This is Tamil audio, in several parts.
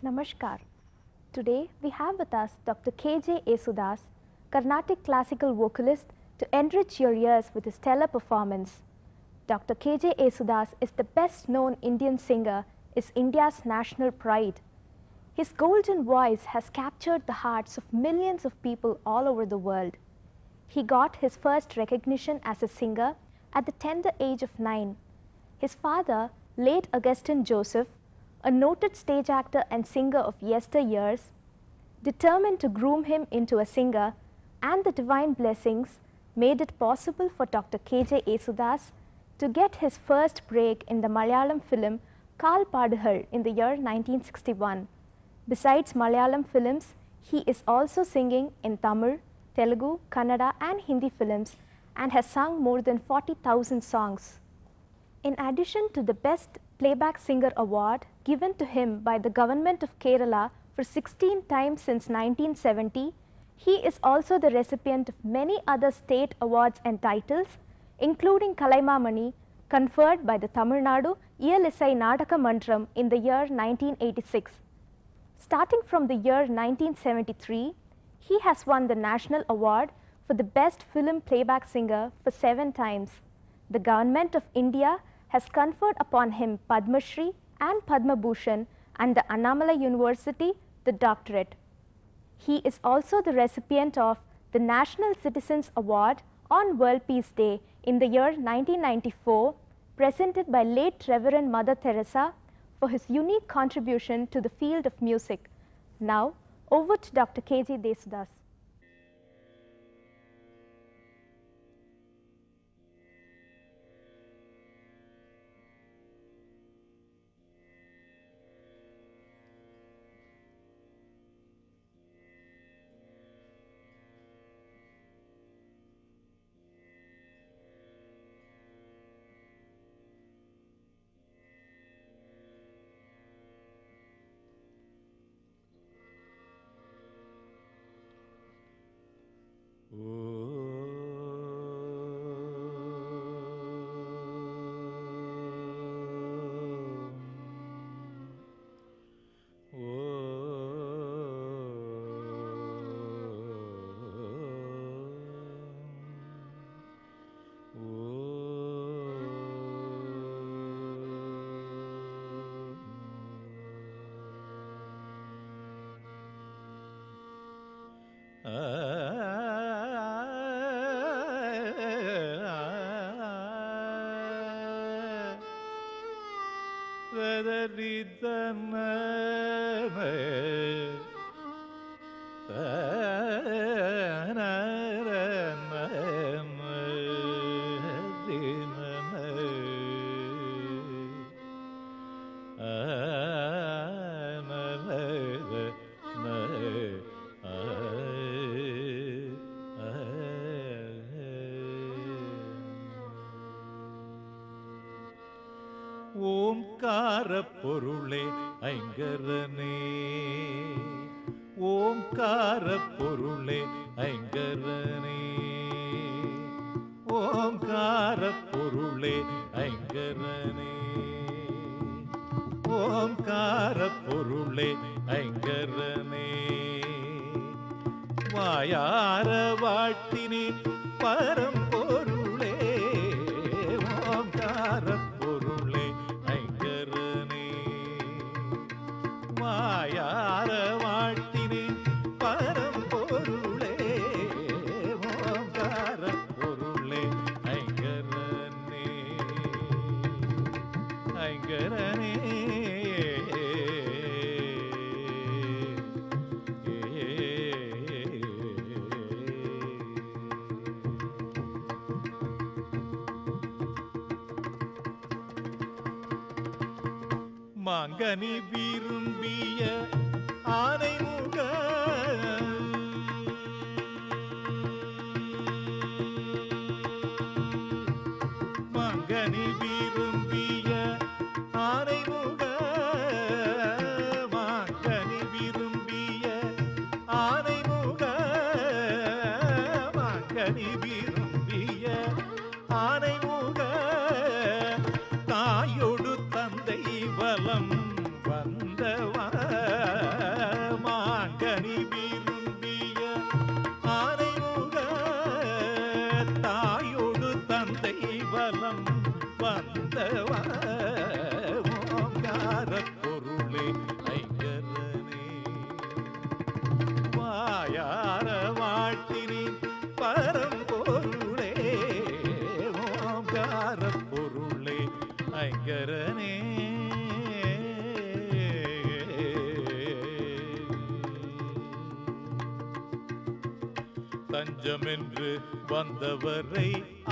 Namaskar. Today we have with us Dr. K.J. Yesudas, Carnatic classical vocalist, to enrich your ears with his stellar performance. Dr. K.J. Yesudas is the best known Indian singer, is India's national pride. His golden voice has captured the hearts of millions of people all over the world. He got his first recognition as a singer at the tender age of 9. His father, late Augustine Joseph, a noted stage actor and singer of yesteryears, determined to groom him into a singer, and the divine blessings made it possible for Dr. K.J. Yesudas to get his first break in the Malayalam film Kal Padugal in the year 1961. Besides Malayalam films, he is also singing in Tamil, Telugu, Kannada and Hindi films and has sung more than 40,000 songs. In addition to the Best Playback Singer Award given to him by the Government of Kerala for 16 times since 1970, he is also the recipient of many other state awards and titles, including Kalaimamani, conferred by the Tamil Nadu Iyalisai Nadaka Mantram in the year 1986. Starting from the year 1973, he has won the National Award for the Best Film Playback Singer for 7 times. The Government of India has conferred upon him Padma Shri and Padma Bhushan, and the Annamalai University the doctorate. He is also the recipient of the National Citizens Award on World Peace Day in the year 1994, presented by late Reverend Mother Teresa for his unique contribution to the field of music. Now, over to Dr. K.J. Yesudas. ஓம்காரப்பொருளே ஐங்கரனே, ஓம்காரப்பொருளே ஐங்கரனே, ஓம்காரப்பொருளே ஐங்கரனே, ஓம்காரப்பொருளே ஐங்கரனே. வாயார வாழ்த்தினேன் பரம்பொருளே, ஓம்காரப்பொருளே ஐங்கரனே. வாயார வாழ்த்தினேன் பரம்பொருளே, ஓம்காரப்பொருளே ஐங்கரனே, ஐங்கரனே. மாங்கனி விரும்பிய ஆனைமுக, மாங்கனி விரும்பிய ஆனைமுக, மாங்கனி விரும்பிய ஆனைமுக, மாங்கனி விரும்பிய ஆனைமுக, தாயொடு தந்தை வலம் வந்தவா வந்தவ ஓங்கார பொருளே ஐங்கரனே. வாயார வாழ்த்தினேன் பரம்பொருளே ஓங்கார பொருளே ஐங்கரனே. தஞ்சமென்று வந்தவரை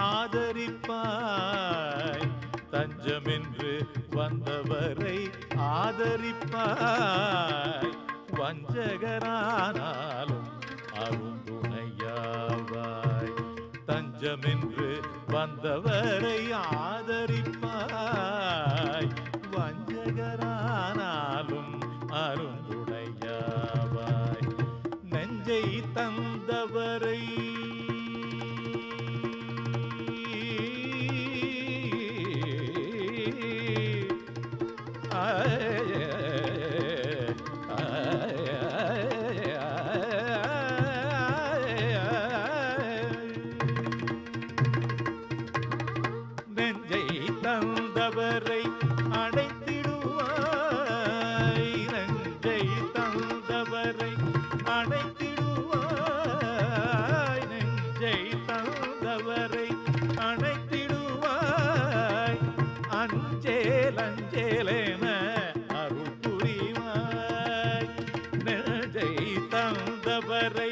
ஆதரிப்பாய், தஞ்சமென்று வந்தவரை ஆதரிப்பாய், வஞ்சகரானாலும் அருந்துணையாவாய். தஞ்சமென்று வந்தவரை ஆதரிப்பாய், வஞ்சகரானாலும் அருந்துணையாவாய். நெஞ்சை தந்தவரை நெஞ்சை தந்தவரை அடைத்திடுவாய், நெஞ்சை தந்தவரை அணைத்திடுவாய், நெஞ்சை தந்தவரை அணைத்திடுவாய். அஞ்சேல் அஞ்சேலென அருள் புரிவாய், நெஞ்சை தந்தவரை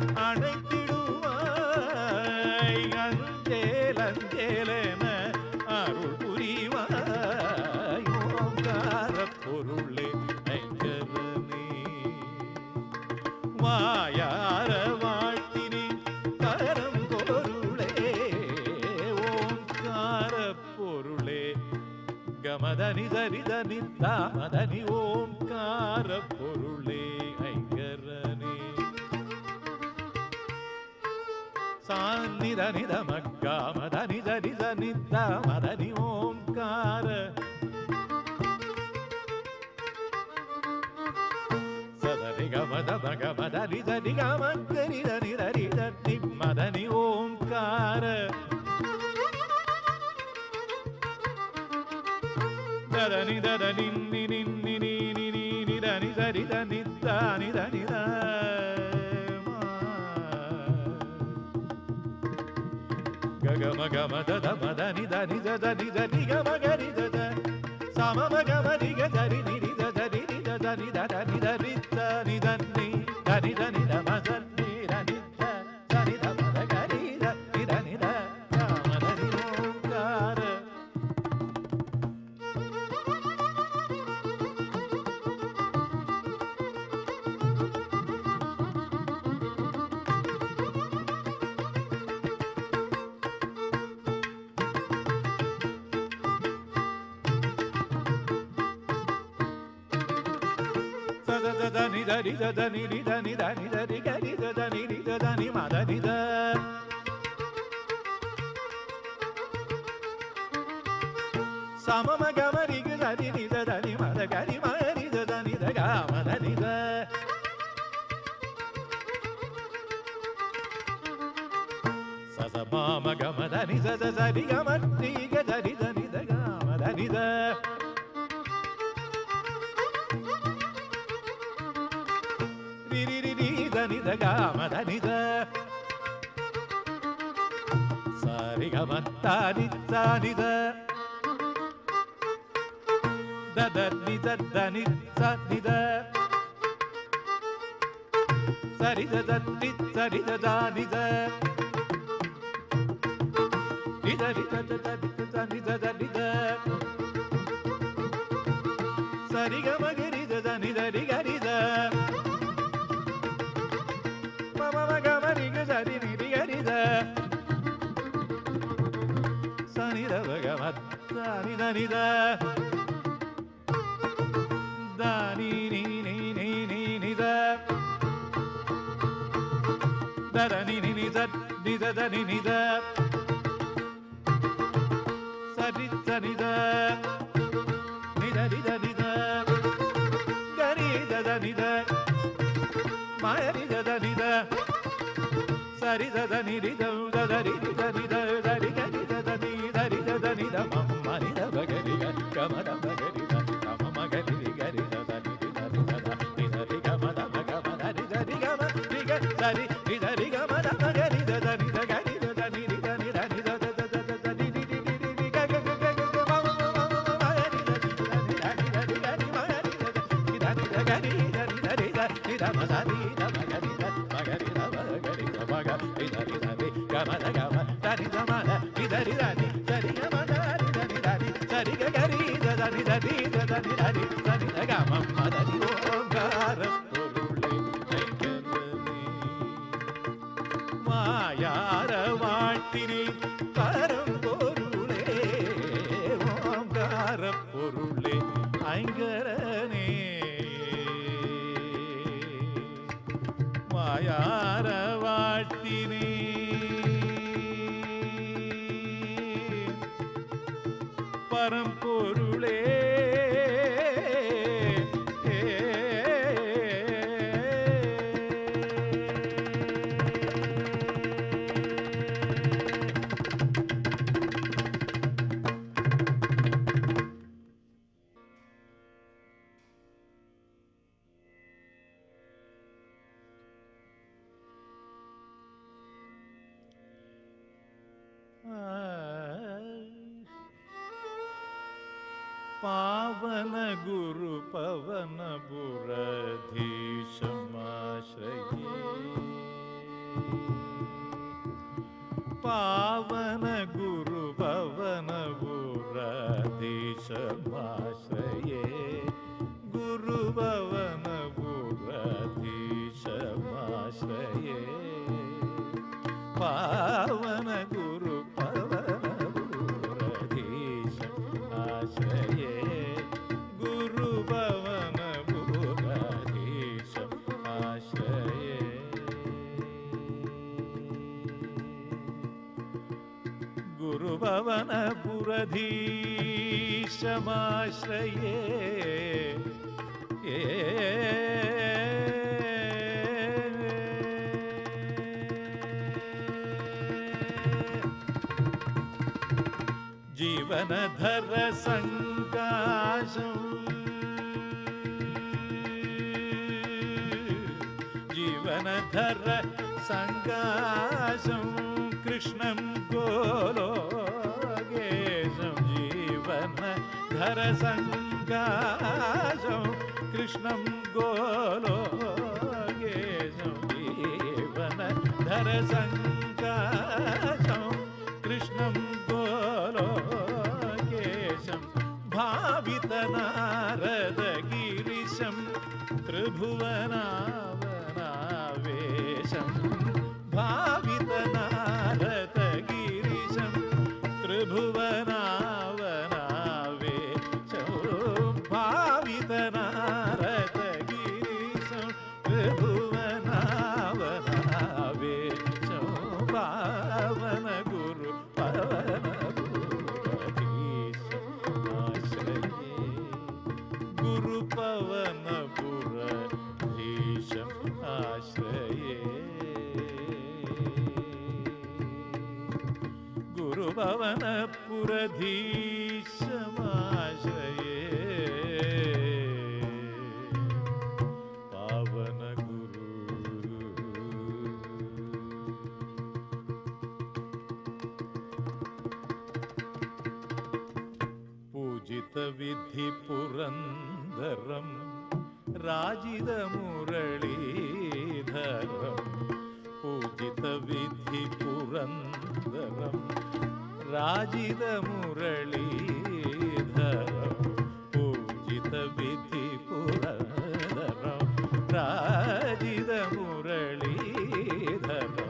அணைத்திடுவாய். அஞ்சேல் அஞ்சேலென அருள் புரிவாய். ஓங்கார பொருளே ஐங்கரனே. வாயார வாழ்த்தினேன் பரம்பொருளே ஓங்கார பொருளே. கமதனி சரிதனி தாமதனி ஓங்கார பொருளே ஐங்கரனே. சாநிதனித மக்காமதனி சரிதனி தாமதனி ஓங்கார சதனிகமத மகமதனி தனிகமங்கரி தனி தனி தனி மதனி ஓங்கார ததனி ததனி நினி நினி நினி நிதனி தரி தனி தானி தனி த ககம கம தத மதனி தனி தனி தனி கமகரி தத சமமகமரி கரி நிரி தரி தனி தனி தரி தனி தனி தனி தனி தமதனி தனி தனி தமத கரி தனி தனி த காமதனி ஓங்கார. தனி தரி தனி தனி தனி தரி கரி தனி தனி மதனி த சமமகமரி கரி தனி மத கரி மரி தனி த காமதனி த சசமாமகமதனி சரி கமரி கரி தனி த காமதனி த நித காமதனித சாரி கமத்தானி சானித ததனி ததனி சனித சரித தத்தி சரித தானித நிதரி ததனி தனித தனித சரி கமகரி தனி தரி கரித சரி நிரி கரித சனித பகவத்தானி தனித தானி நீ நீ நீ நீ நித தரணி நித நித தனி நித சரி தனித நித நித நித கரி தனித மாரி தனித சரி தனி ரித தரி தனி தரி கரி தனி தரி தனி da ma ma ni da ba ga ri ga ga ma da ba ga ri da ga ma ma ga ri ga ri da da ni da ri da da ni da ri ga ma da ba ga ma da ri ga ma ri ga da ri da ri ga ma da ba ga ri da da ni da ga ri da da ni ri da ni da ni da da da da da ni ni ni ni ni ga ga ga ga ga ma ma ma ma ma ga ri da ni da ni da ni da ni da ni ma ga ri da ni da ni da ga ri da ni da ri da ni da ma da ni da ma ga ri da ma ga ri da ma ga ri da ma ga ri da ni da ri ga ma da ni da ma da ni da ri da ni da ri ga ma da ni da ni da ni da ri ga ga ri da da ni da ni da da ni da ni da ni da ga ma ma da ni ஓங்கார பொருளே ஐங்கரனே மாயார வாழ்த்தினே பரம்பொருளே ஓங்கார பொருளே ஐங்கரனே மாயார வாழ்த்தினே பரம்பொருளே पावन गुरु पवन बुरधीशमाश्रये पावन गुरु पवन बुरधीशमाश्रये गुरु पवन बुरधीशमाश्रये पावन गुरु पवन बुरधीश आश्रये गुरु पवन बुरधीश आश्रये गुरु पवन बुरधीशमाश्रये जीवनधर संकाशं जीवनधर संकाशं कृष्णं गोलोकेशं जीवनधर संकाशं कृष्णं गोलोकेशं जीवनधर संकाशं कृष्णं गोलोकेशं भावितनारदगिरिशं त्रिभुवनावनावेशं भावितनारदगिरिशं त्रिभुवनावनावेशं भावितनारदगिरिशं त्रिभुवनावनावेशं पावन गुरु पवन गुरु पवन बुरधीशम आश्रये गुरु पवन बुरधीशम आश्रये पावन गुरु पूजित विधि पुरंदरम राजिद मुरलीधरम पूजित विधि पुरंदरम राजिद मुरलीधरम पूजित विधि पुरंदरम राजिद मुरलीधरम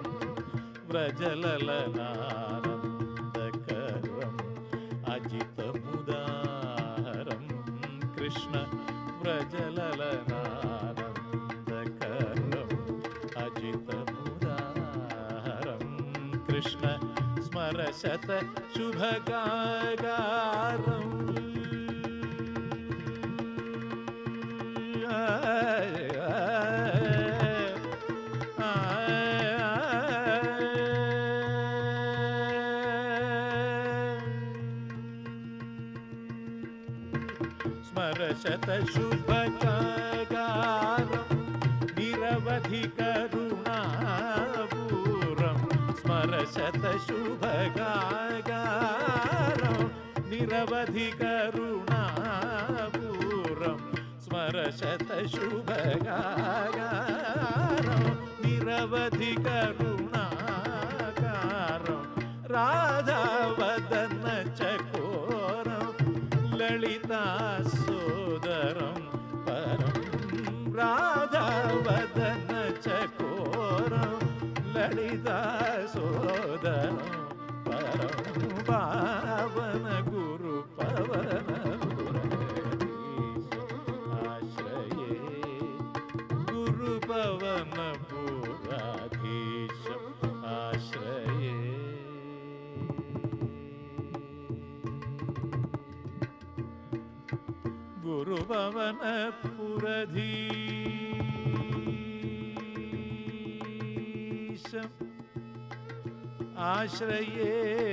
व्रजललनानंदकरम अजित मुदारम कृष्ण व्रजललनानंदकरम अजित मुदारम कृष्ण स्मरशत शुभगारम स्मरशत शुभकागारं निरवधि करुणापूरं स्मरशत शुभकागारं निरवधि करुणापूरं स्मरशत शुभकागारं निरवधि करुणाकारं राधावदन चकोरं ललिता सोदरं परं राधावदन चकोरं ललिता सोदरं परं पावन गुरु पवन आश्रये गुरु पवन पुराधीशम् आश्रये गुरु पवन पुराधीशम् आश्रये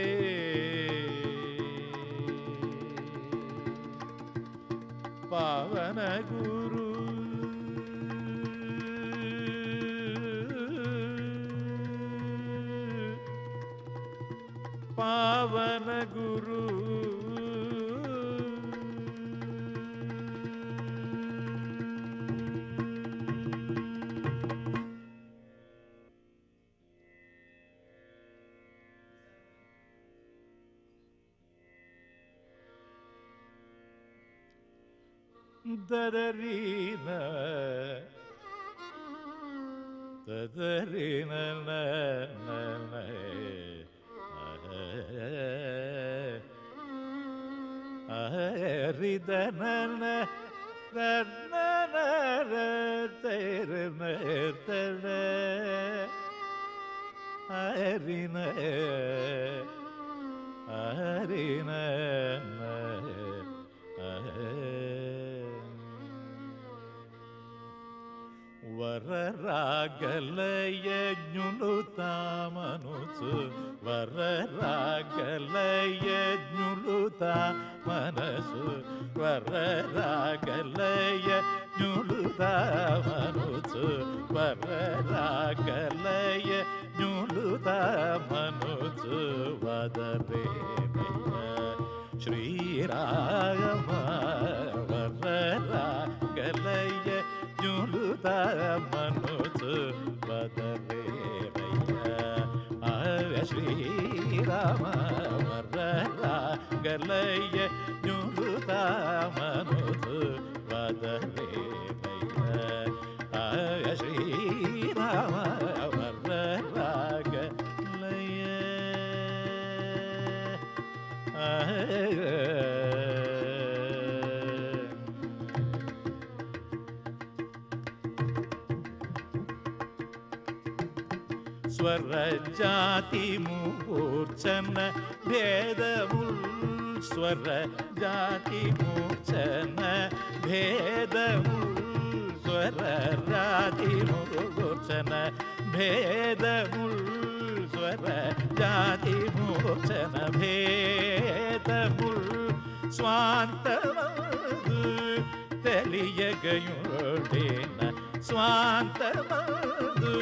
पावन गुरु पावन गुरु ददरीना ददरीना हरिदनन रनन तेरन तन हरिन हरिन वररागलयज्ञुलुतामनुसु वररागलयज्ञुलुतामनसु वररागलयज्ञुलुतामनुसु वररागलयज्ञुलुतामनुसु वदरे श्रीराम वररागलय नुलुतामनुसु वदरे आय श्रीराम वररागलय नुलुतामनुसु वदरे आय श्रीराम वररागलय स्वर जाति मूर्छन भेदमुल स्वर जाति मूर्छन भेदमुल स्वर जाति मूर्छन भेदमुल स्वर जाति मूर्छन भेदमुल स्वान्तमंदु तेलियगयुडेन स्वान्तमंदु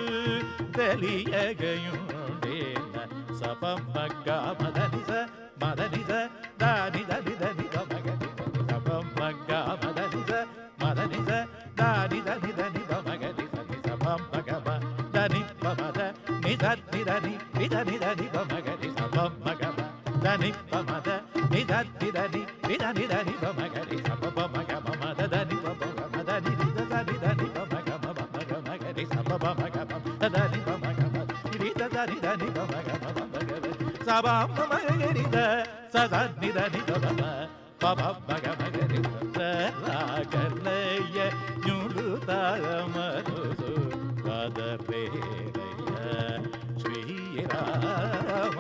தெளியகையுண்டேன சபமக மதனிச மதனிச தானி தனி தனி பமகனி சபமக மதனிச மதனிச தானி தனி தனி பமகனி சபமக தனி பமத நிதனி தனி நிதனி தனி பமகனி சபமக தனி பமத நிதனி தனி நிதனி தனி பமகனி சபமக மமத தனி பமக தனி நிதனி தனி பமக மமக மகனி சபமக தனி பமக நித தனி தனி பமக மமக சபமக சதனி தனி பமக பமக மகனி ராகலய ஞுலுதாமனுசு வதரே ஸ்ரீராம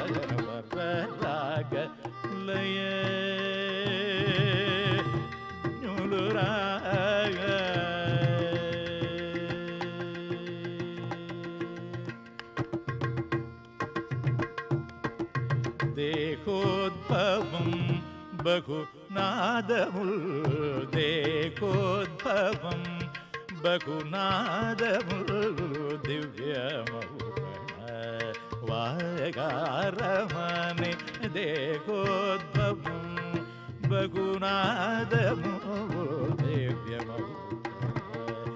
வரராகலய ஞுலுராக देहोद्भवं బహునాదముల్ దేకోద్భవం బహునాదముల్ దివ్యమౌగణ వాగారమణి దేకోద్భవం బహునాదముల్ దివ్యమౌగణ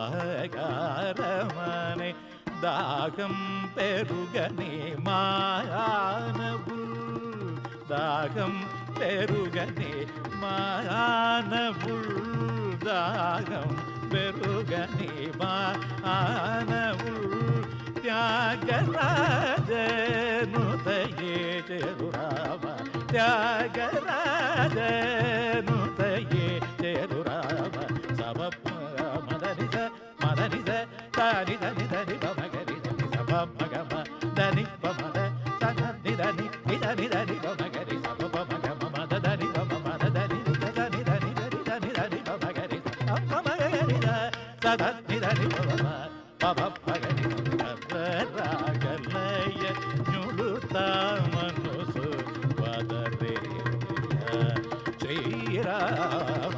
వాగారమణి దాగం పెరుగని మాయానబుల్ దాగం పెరుగని మాయానబుల్ దాగం పెరుగని మాయానబుల్ త్యాగరాజనుతయే చెరురామ త్యాగరాజనుతయే చెరురామ సమ మదనిజ మదనిజ దని దని దని మగరి దని సమ మగమ దని పమద సన నిదని నిదని దని మగరి సమ మగమ మద దని మమ మద దని దని దని దని దని దని మగరి సమ మగరి సద నిదని మమ పమ మగరి రాగలయ న్యులుతా మనసు వదరే శ్రీరామ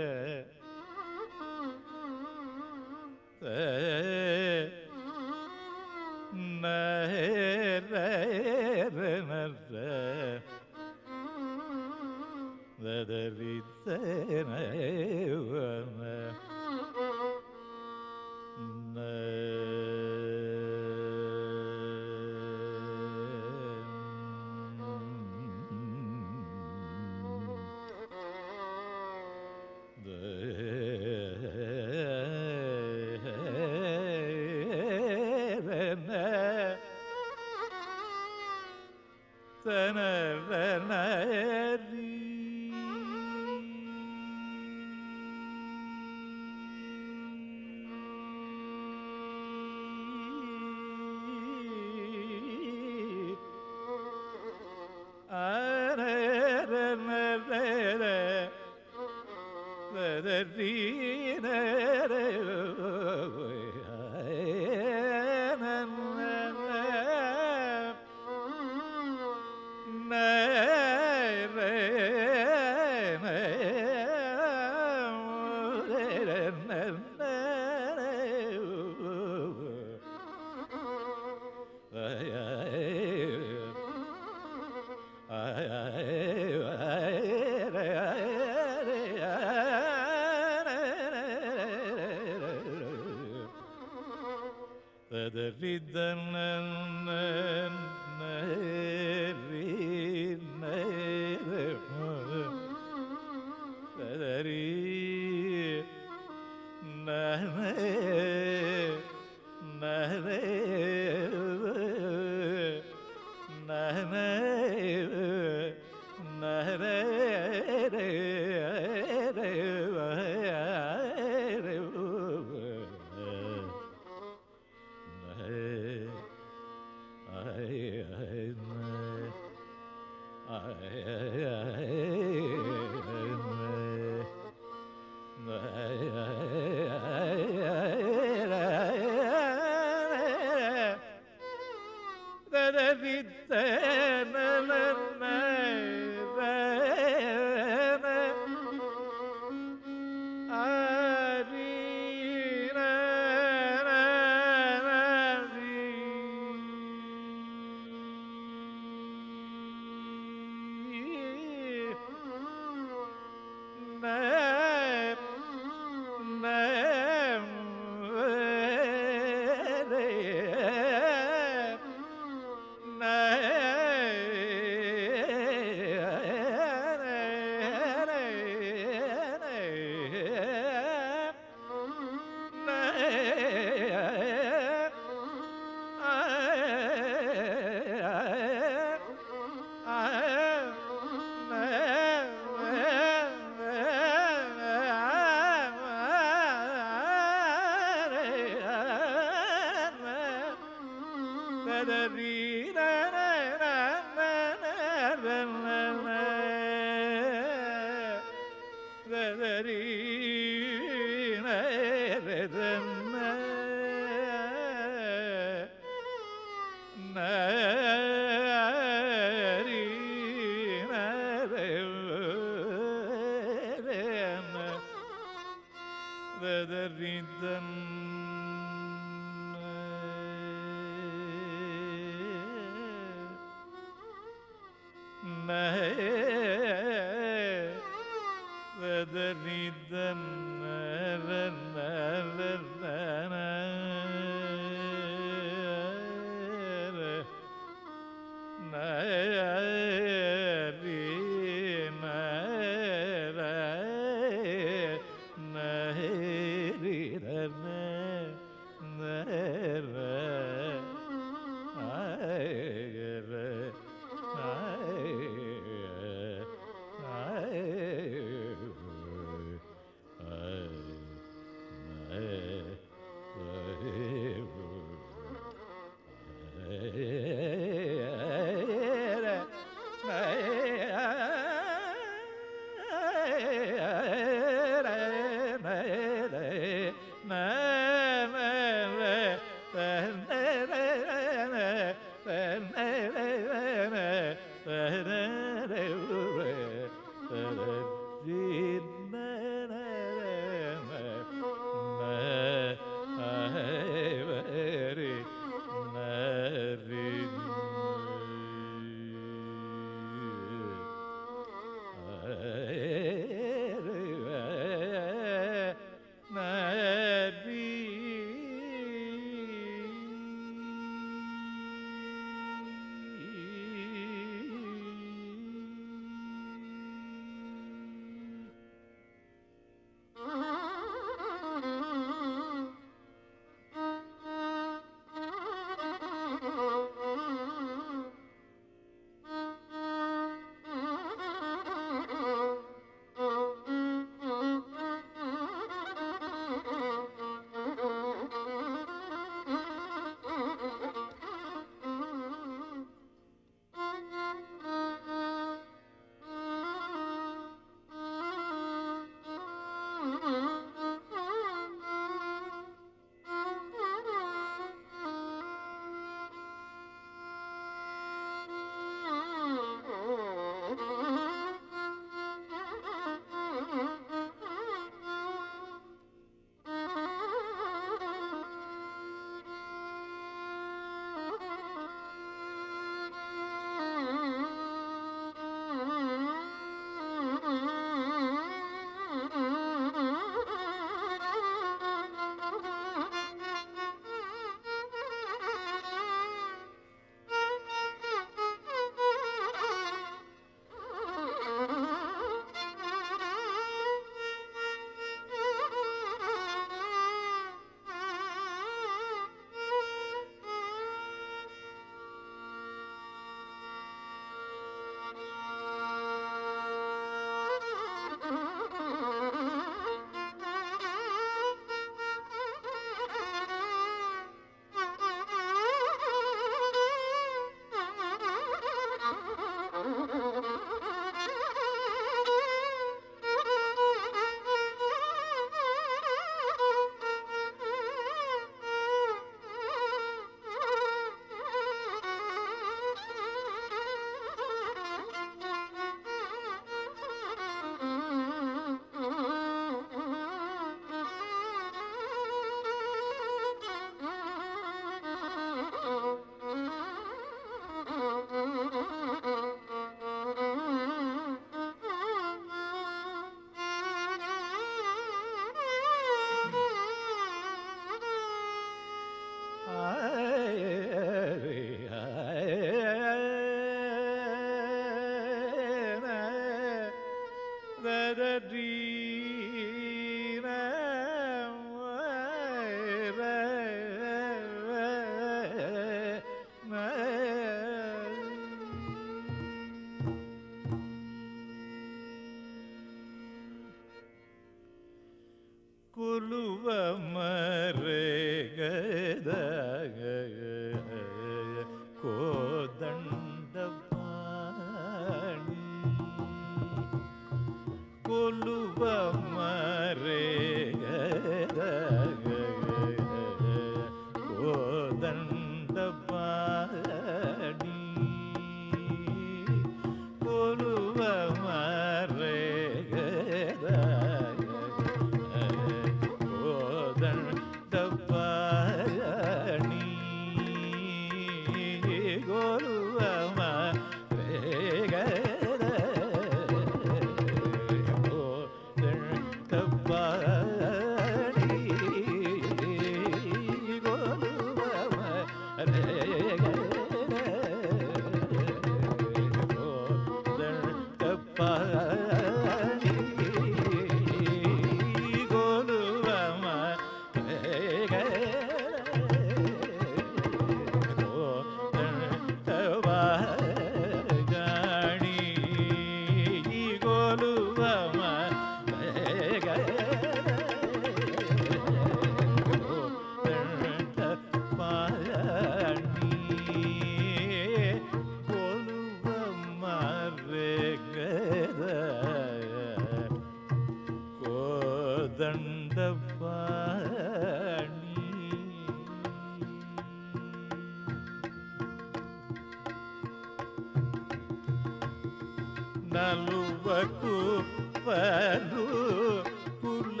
నలువకు పలు కుల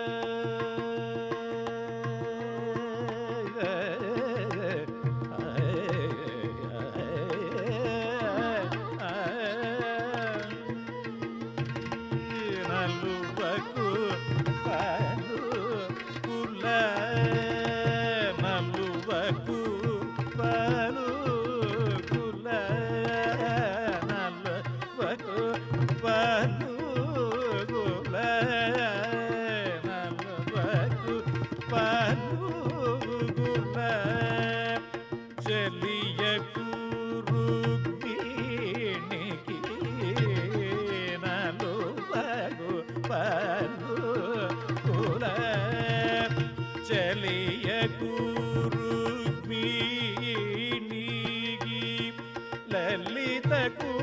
నలువకు పలు కుల నలువకు పలు కుల పలుగుల నలువకు పలుగుల చెలియకు రుక్మిణికి నలువకు పలుగుల చెలియకు రుక్మిణికి లలితకు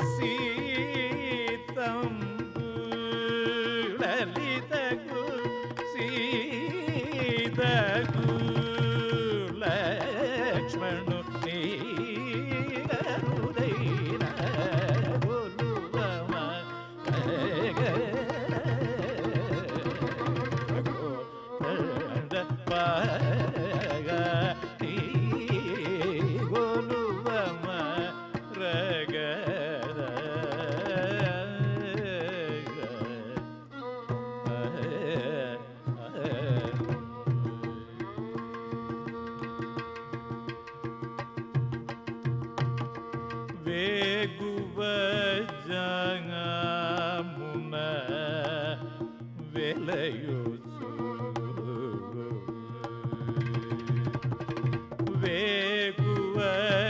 లలితకు సీతకు లక్ష్మణు నీరుదైన గోలువమ పగ గోలువమ రగ వేగువ జంగమున వెలయుచు వేగువ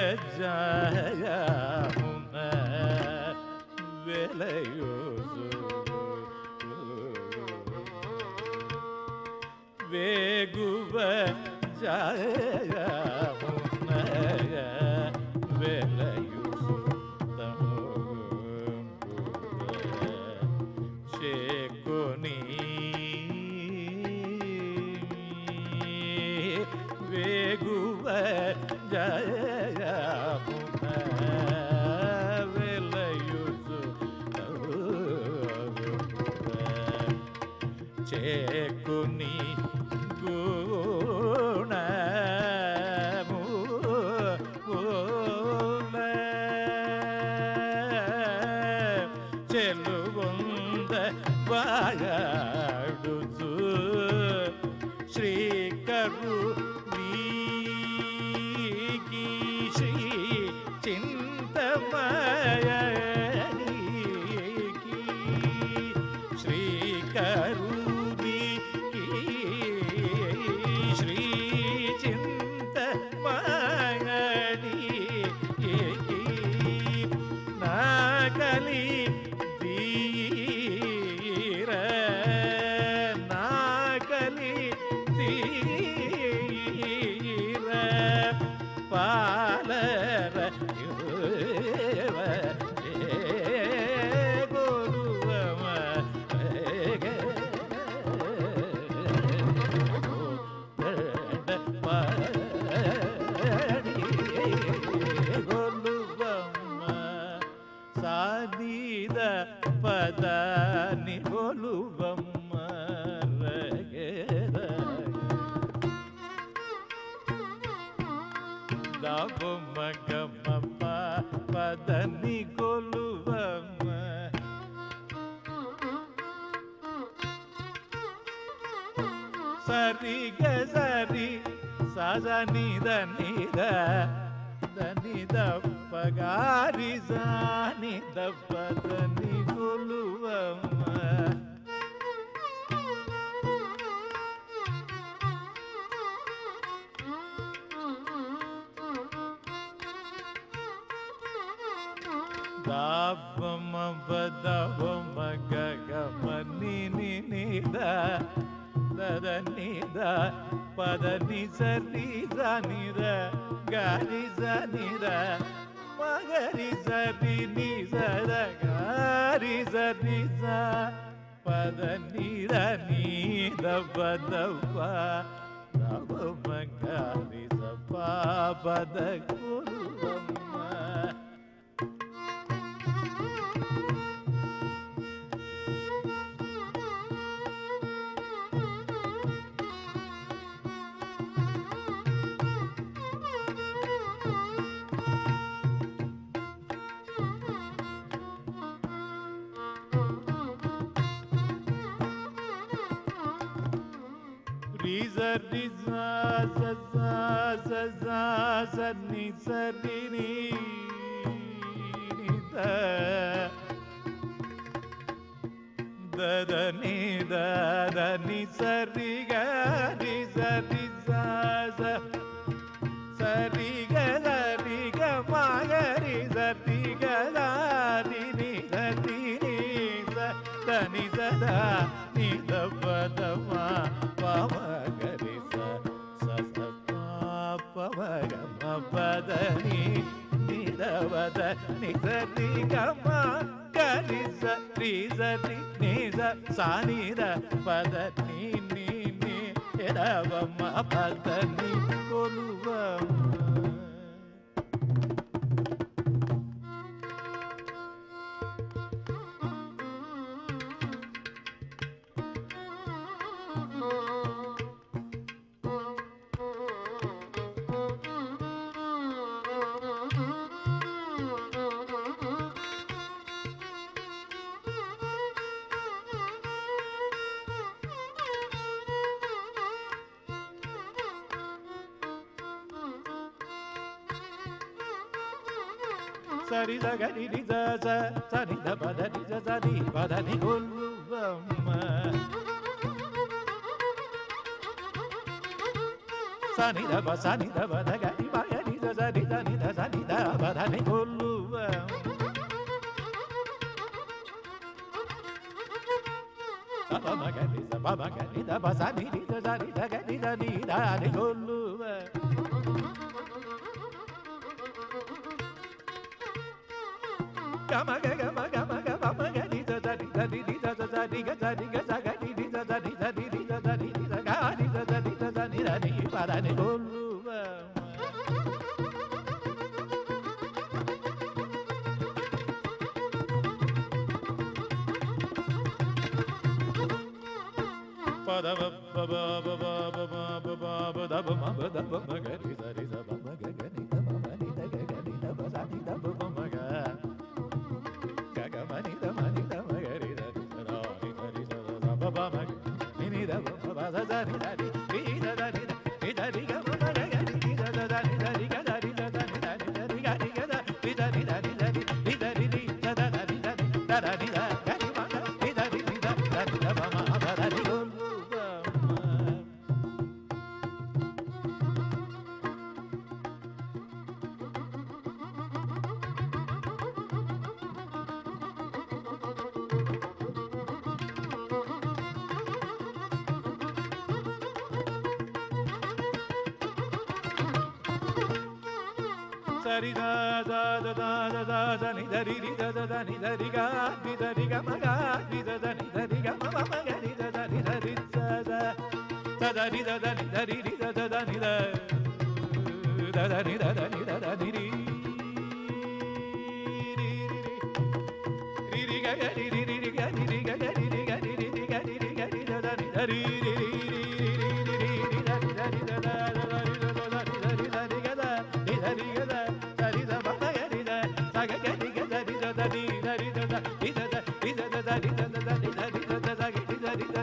జంగమున వెలయుచు వేగువ జంగమున వెలయుచు చేకొని వేగువ జయమున వెలయుచు చేకొని గుణము చెలువంద వాడుచు శ్రీకరు నీకి శ్రీ చింతమయకి శ్రీకరు నీకి శ్రీ చింతమయకి నాకలి నాకలి తీర పాలర గోరువమ bumma gamma pa padani goluvamma sari ga sari sa sa ni da ni da pa ga ri sa ni da pa da ni goluvamma Dabama badavama gagama ni da da ni da pada ni sa ni da ga ni sa ni da ma ga ni sa ni sa da ga ni sa pada ni da badava dabama ga ni sa pa pada guruvamma Riza riza za za za za za ni za ni ni da da ni da ni za ri ga ri za za sa ri ga ma ga ri za ri ga da ni za da ni za da ni da pa da ma pa ma ga ri sa pa pa ma ga ma pa da ni da pa da ni za ri ga ma ga ri za ni sa ni da pa da ni da pa ma pa da ni goluvamma Sari da ga di di za za sa ni da pa da di za za di pa da ni goluvamma sa ni da pa da ga di pa ga di za za di da ni da sa ni da pa da ni goluvamma pa ma ga di za pa ma ga di da pa sa ni di za za di da ga di da ni da ni goluvamma Gama ga ma ga di da da di da di da da da di ga da di ga za ga di da da di da di da da di da ga di da da di da da ni da ni pa da ni goluvamma pa da ba ba ba ba ba ba ba ba da ba ma da ba ma ga di da ba ma ga ga ni da ma ma ni da ga ga ni da ba sa ni da ba ma ga mani da ma ga ri da da ri da ba ba ma ni da ba ba za za ri da ri da da ri da ri ga ma ga ga ri da da da ri da ri ga da ri da da ri da ri ga ri ga da ri da ri da ri da ri da ri da da da ri da da ri da ga ri ma ga ri da ri da ri da ba ma ba da ri Sari da da da da da da da ni da ri da da da ni da ri ga ma ga ni da da ni da ri ga ma ma ga ni da da ni da ri da da ri da da ni da ri da da da ni da da ni da da ni da da ni ri ri ga ga ri ga ri ga ri ga ri ga ri ga ri da da ni da ri ri da da da da da da da da da da da da da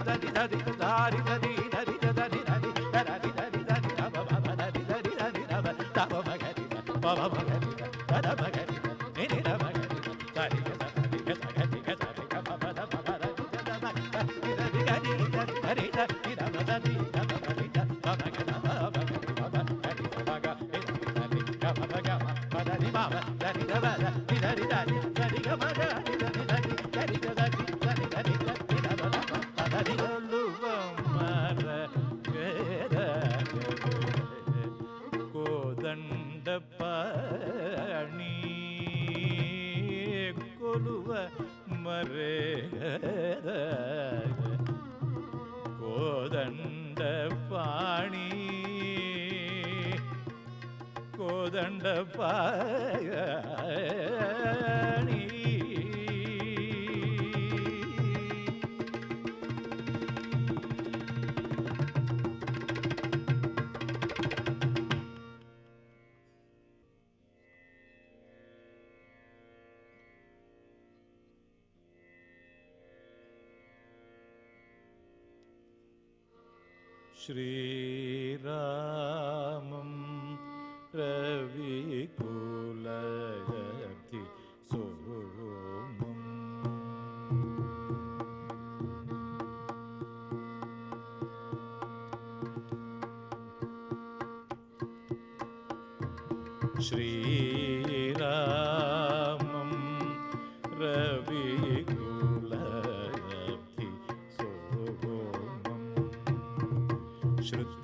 श्रीरामं रविकुलयति सोमम् श्रीरामं रविकुलयति सोमम्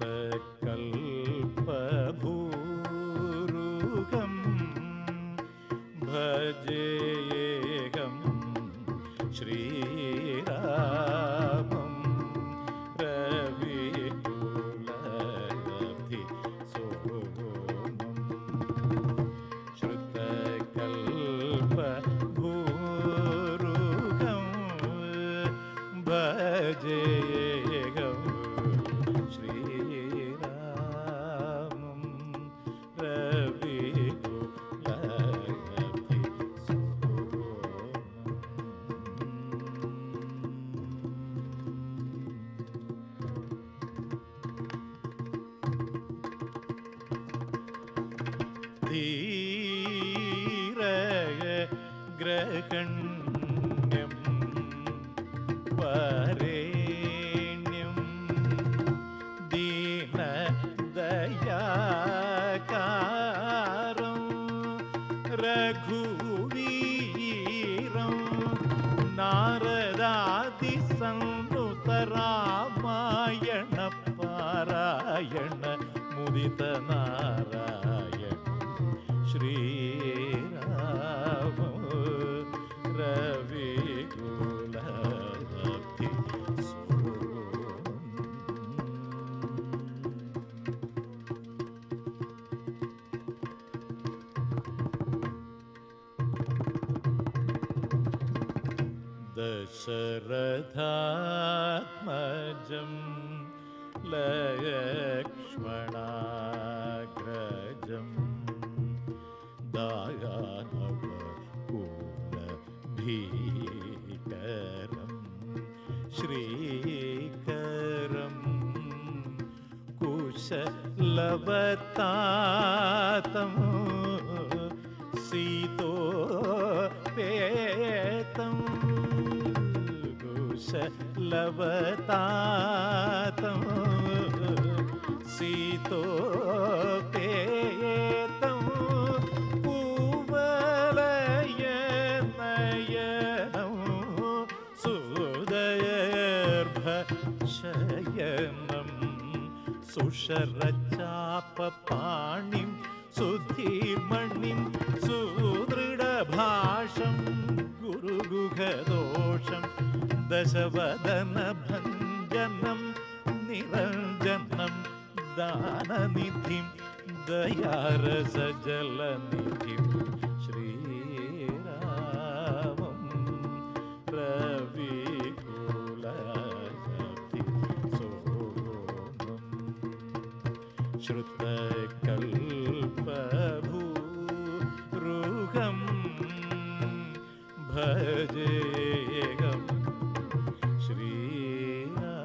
श्रुतकल्पभूरुगं भजेयेगं श्रीरामं रविकुलयति सोमम् श्रुतकल्पभूरुगं भजेयेगं श्रीरामं रविकुलयति सोमम् धीरग्रगण्यं वरेण्यं दीनदयाकारं रघुवीरं नारदादिसंनुतरामायणपारायण मुदितनारायण श्रीरामं रविकुलयति सोमम् दशरथात्मजं लक्ष्मणाग्रजं दानवकुलभीकरं श्रीकरं कुशलवतातं सीतोपेतं कुशलवतातं सीतोपेतं कुवलयनयनं सुदयर्भशयनं सुशरचापपाणिं सुधीर्मणिं सुदृढभाषं गुरुगुहदोषं दशवदनभञ्जनं निरञ्जनं दाननिधिं दयारसजलनिधिं श्रीरामं रविकुलयति सोमम् श्रुतकल्पभूरुगं भजेयं श्रीरामं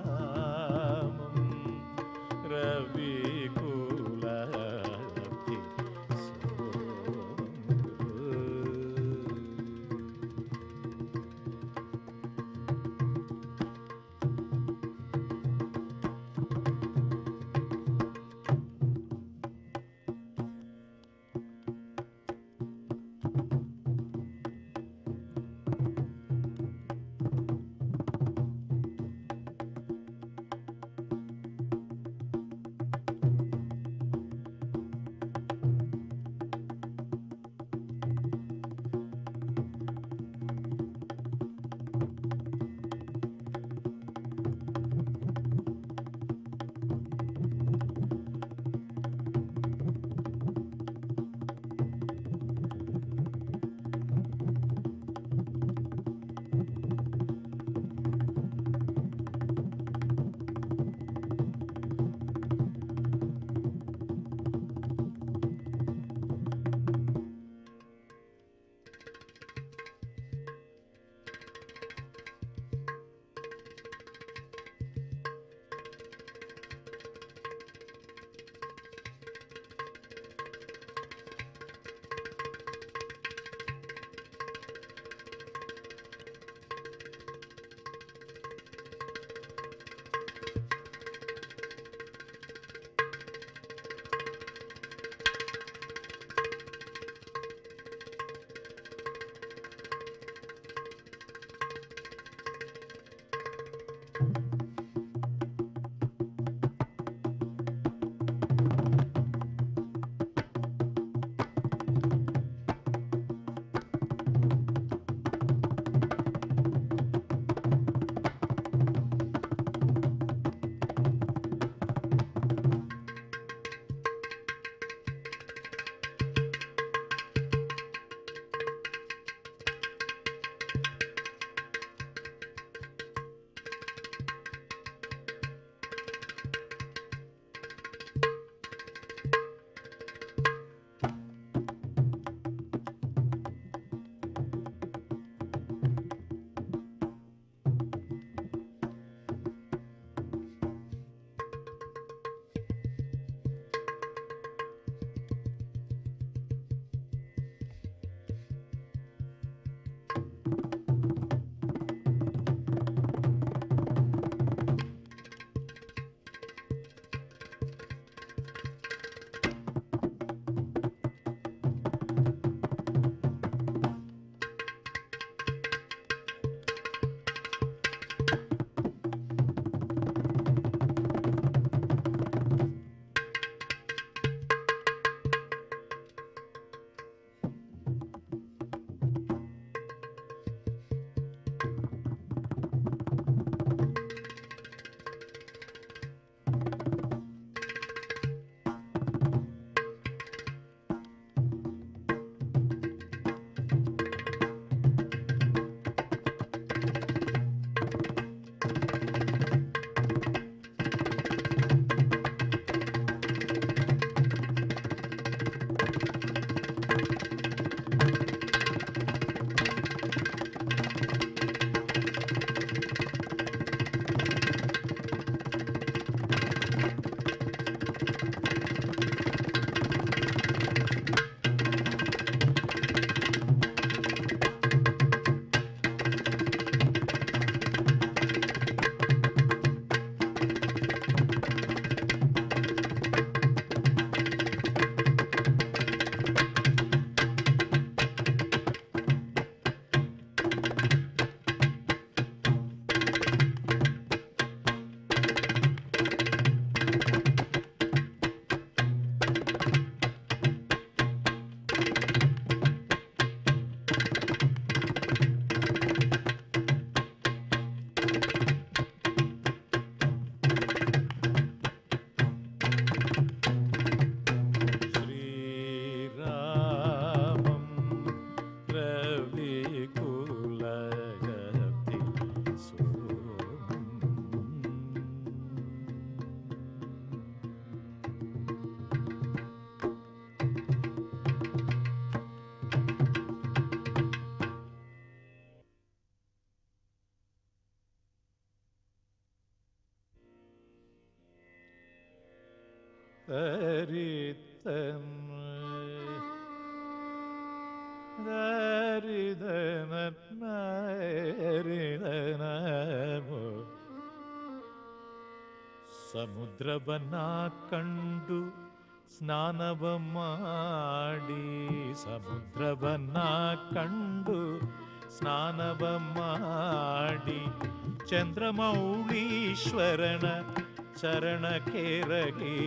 ಸಮುದ್ರವನ್ನ ಕಂಡು ಸ್ನಾನವ ಮಾಡಿ, ಸಮುದ್ರವನ್ನ ಕಂಡು ಸ್ನಾನವ ಮಾಡಿ, ಚಂದ್ರಮೌಳೀಶ್ವರನ ಚರಣಕ್ಕೆರಗಿ,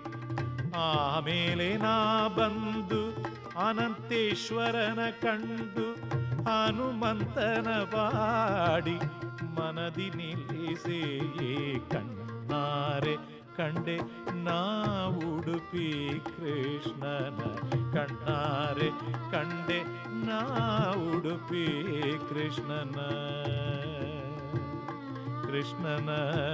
ಆಮೇಲೆ ನಾ ಬಂದು ಅನಂತೇಶ್ವರನ ಕಂಡು ಹನುಮಂತನ ಬಾಡಿ ಮನದಿ ನಿಲ್ಲಿಸಿ ಕಣ್ಣಾರೆ ಕಂಡೆ ನಾ ಉಡುಪಿ ಕೃಷ್ಣನ, ಕಣ್ಣಾರೆ ಕಂಡೆ ನಾ ಉಡುಪಿ ಕೃಷ್ಣನ, ಕೃಷ್ಣನ.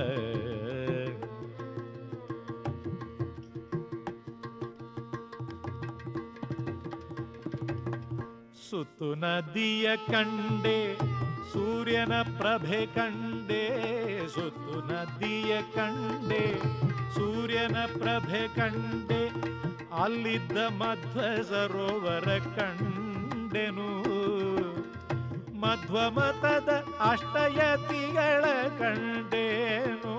ಸುತ್ತು ನದಿಯ ಕಂಡೆ ಸೂರ್ಯನ ಪ್ರಭೆ ಕಂಡೆ, ಸುತ್ತು ನದಿಯ ಕಂಡೆ ಸೂರ್ಯನ ಪ್ರಭೆ ಕಂಡೆ, ಅಲ್ಲಿದ್ದ ಮಧ್ವ ಸರೋವರ ಕಂಡೆನು, ಮಧ್ವ ಮತದ ಅಷ್ಟಯತಿಗಳ ಕಂಡೇನು,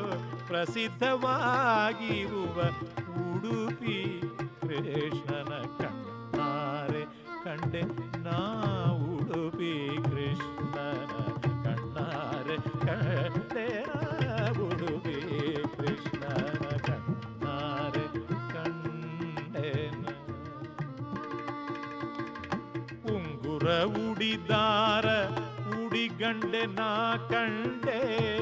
ಪ್ರಸಿದ್ಧವಾಗಿರುವ ಉಡುಪಿ ಕೃಷ್ಣನ ಕಣ್ಣಾರೆ ಕಂಡೆ ನಾ ಉಡುಪಿ ಕೃಷ್ಣನ, ಕಣ್ಣಾರೆ ಕಂಡೆ ನಾ ಉಡುಪಿ ಕೃಷ್ಣನ, ಕಣ್ಣಾರೆ ಕಂಡೆನ. ಉಂಗುರ ಉಡಿದಾರ ಉಡಿಗಂಡೆ ನಾ ಕಂಡೆ,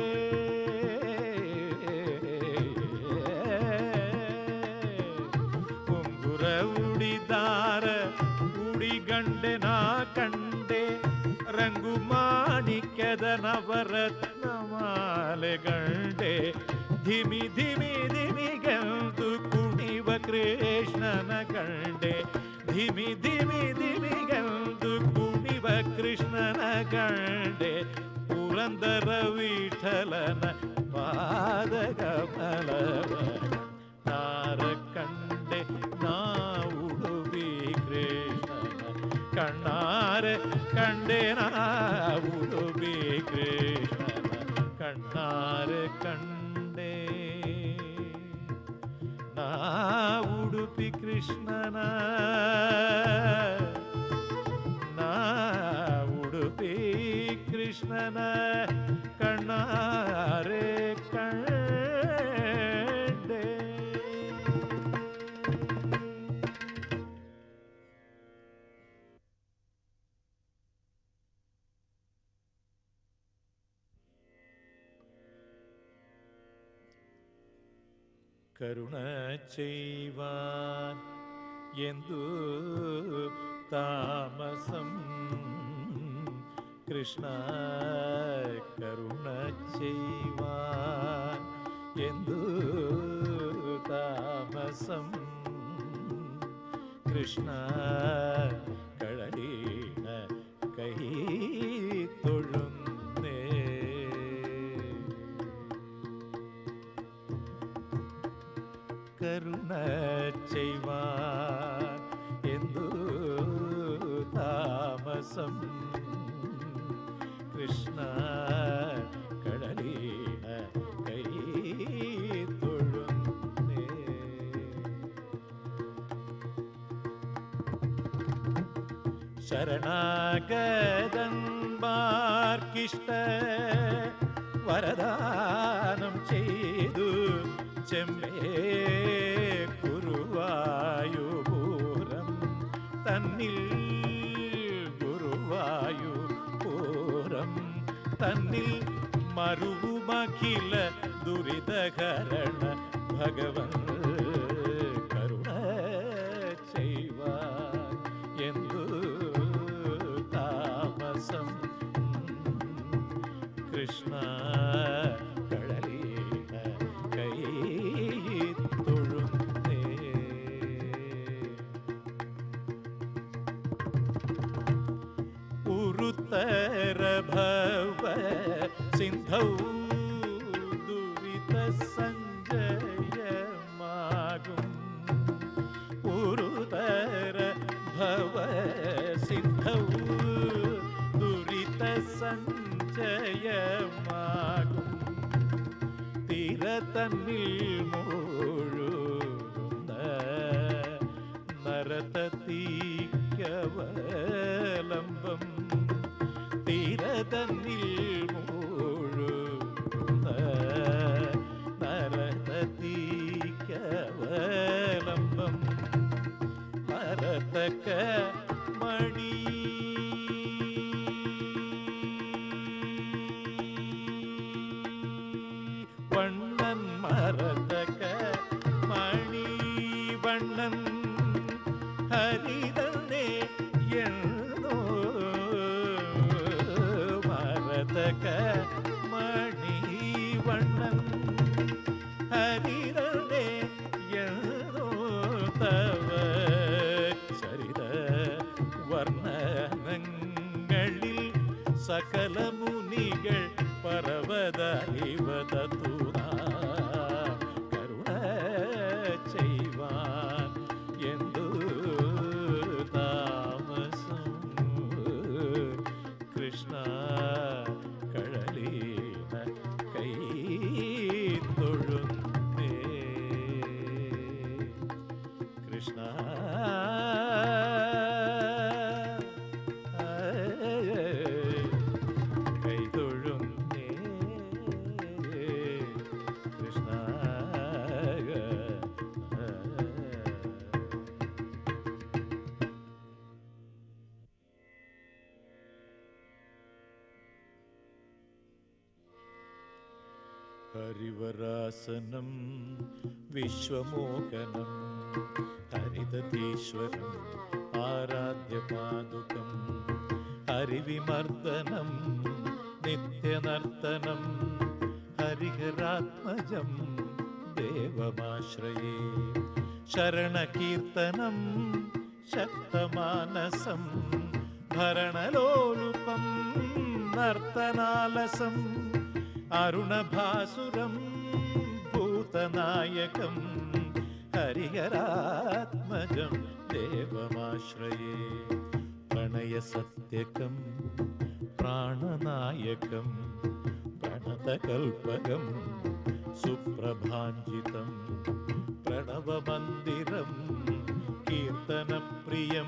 ಉಂಗುರ ಉಡಿದಾರ ಉಡಿಗಂಡೆ ನಾ ಕಂಡೆ, ರಂಗು ಮಾಣಿಕ್ಯದ ನವರತ್ನ ಮಾಲೆ ಗಂಡೆ, ಧಿಮಿ ಧಿಮಿ ಧಿಮಿಗೆಂದು ಕುಣಿವ ಕೃಷ್ಣನ ಕಂಡೆ, ಧಿಮಿ ಧಿಮಿ ಧಿಮಿಗೆಂದು ಕುಣಿವ ಕೃಷ್ಣನ ಕಂಡೆ, ಪುರಂದರ ವಿಠಲನ ಪಾದಕಮಲವ ನಾರ ಕಂಡೆ ನಾ ಉಡುಪಿ ಕೃಷ್ಣನ, ಕಣ್ಣಾರೆ ಕಂಡೆ ನಾ ಉಡುಪಿ ಕೃಷ್ಣನ, ಕಣ್ಣಾರೆ ಕಂಡೆ ನಾ ಉಡುಪಿ ಕೃಷ್ಣನ, ನಾ ಉಡುಪಿ ಕೃಷ್ಣನ, ಕಣ್ಣಾರೆ ಕಂಡೆ. ಕರುಣ ಚೈವಾನ್ ಎಂದು ತಾಮಸಂ ಕೃಷ್ಣ, ಕರುಣ ಚೈವಾನ್ ಎಂದು ತಾಮಸಂ ಕೃಷ್ಣ, ಕಳಲಿನ ಕೈ ತೊಳುಂದೆ, ಕರುಣ ಚೈವಾನ್ ಎಂದು ತಾಮಸಂ ಕೃಷ್ಣ, ಕಳಲಿನ ಕೈ ತೊಳುಂದೆ. ശരണാഗതന്മാർക്കിഷ്ട വരദാനം ചെയ്തു ചെമ്മേ ഗുരുവായൂരം തന്നിൽ, ഗുരുവായൂരം തന്നിൽ മരുവുമഖില ദുരിതഹരണ ഭഗവൻ കരുണ ചെയ്വാൻ ಎಂದು താമസം കൃഷ്ണ, കടലിന കൈ തൊഴുന്നേ. ഉരുത്തര ഭവ സിന്ധൗ ദുരിത ಸಂಜಯಮಾಗು തന്നിൽ മൂഴുന്ന നരതീക്കവലംബം തീര തന്നിൽ മൂഴുന്ന നരതീക്കവലംബം മരതക മണി വണ്ണൻ മരതക മണി വണ്ണൻ ഹരിതന്നെ എന്നോ മരതക മണി വണ്ണൻ ഹരിതന്നെ എന്നോ തവ ചരിത വർണ്ണനങ്ങളിൽ സകല മുനികൾ പർവ്വതറിവതൂനാ കരുണ ചെയ്വാൻ എന്തു താമസം കൃഷ്ണ കഴലീന കൈ തൊഴുന്നേ കൃഷ്ണ ഹരിവരാസനം വിശ്വമോഹനം ഹരിതീശ്വരം ആരാധ്യപാദുകം ഹരിവിമർദ്ദനം നിത്യനർത്തനം ഹരിഹരാത്മജം ദേവമാശ്രയേ ശരണകീർത്തനം ശക്തമാനസം ഭരണലോലുപം നർത്തനാലസം അരുണഭാസുരം ഭൂതനായകം ഹരിഹരാത്മജം ദേവമാശ്രയേ പ്രണയസത്യകം പ്രാണനായകം പ്രണതകൽപകം സുപ്രഭാഞ്ജിതം പ്രണവമന്ദിരം കീർത്തനപ്രിയം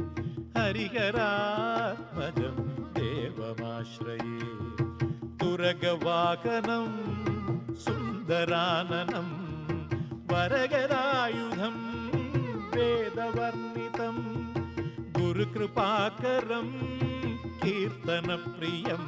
ഹരിഹരാത്മജം ദേവമാശ്രയേ തുരഗവാഹനം സുന്ദരാനനം വരഗരായുധം വേദവർണിതം ഗുരുകൃപാകരം കീർത്തനപ്രിയം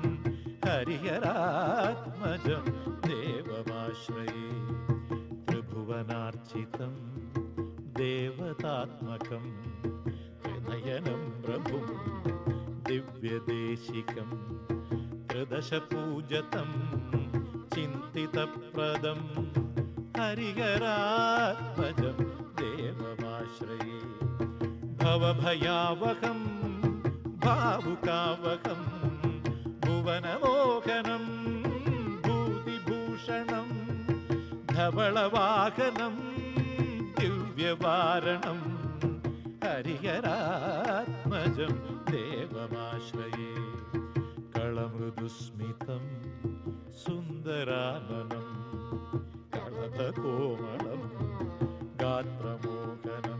ഹരിഹരാത്മജം ദേവമാശ്രയേ ത്രിഭുവനാർച്ചിതം ദേവതാത്മകം ത്രിനയനം പ്രഭും ദിവ്യദേശികം ത്രിദശപൂജതം ചിന്തിതപ്രദം ഹരിഹരാത്മജം ദേവമാശ്രയേ ഭവഭയാവഹം ഭാവുകാവഹം ഭുവനമോഹനം ഭൂതിഭൂഷണം ധവളവാഹനം ദിവ്യവാരണം ഹരിഹരാത്മജം ദേവമാശ്രയേ കളമൃദുസ്മിതം സുന്ദരാനനം കളഭകോമളം ഗാത്രമോഹനം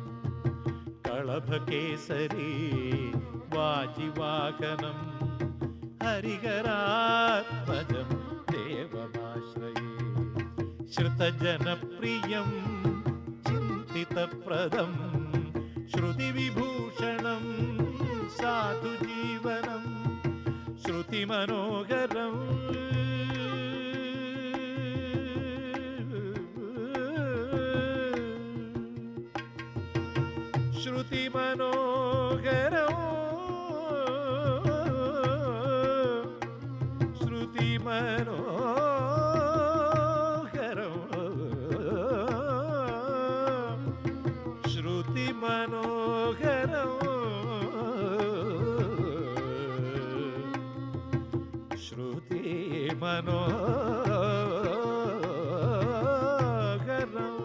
കളഭകേസരി വാജിവാഹനം ഹരിഹരാത്മജം ദേവമാശ്രയേ ശ്രുതജനപ്രിയം ചിന്തിതപ്രദം ശ്രുതിവിഭൂഷണം സാധുജീവനം ശ്രുതിമനോഹരം ശ്രുതിമനോഹരം ശ്രുതിമനോഹരം ശ്രുതിമനോഹരം ശ്രുതിമനോഹരം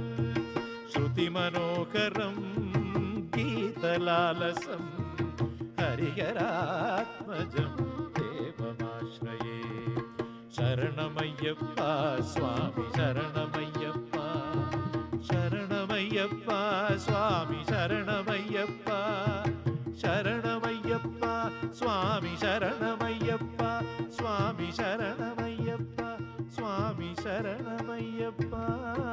ശ്രുതിമനോഹരം ഗീതലാലസം ഹരിഹരാത്മജം ദേവമാശ്രയേ ശരണമയ്യപ്പ സ്വാമി ശരണമയ്യപ്പ ശരണമയ്യപ്പ സ്വാമി ശരണമയ്യപ്പ ശരണമയ്യപ്പ സ്വാമി ശരണമയ്യപ്പ സ്വാമി ശരണമയ്യപ്പ സ്വാമി ശരണമയ്യപ്പ